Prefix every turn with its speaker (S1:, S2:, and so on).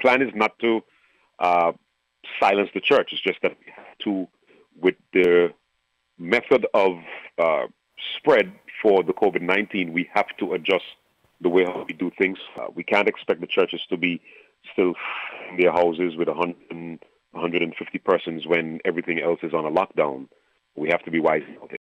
S1: plan is not to silence the church. It's just that we have to, with the method of spread for the COVID-19, we have to adjust the way how we do things. We can't expect the churches to be still in their houses with 100 150 persons when everything else is on a lockdown. We have to be wise.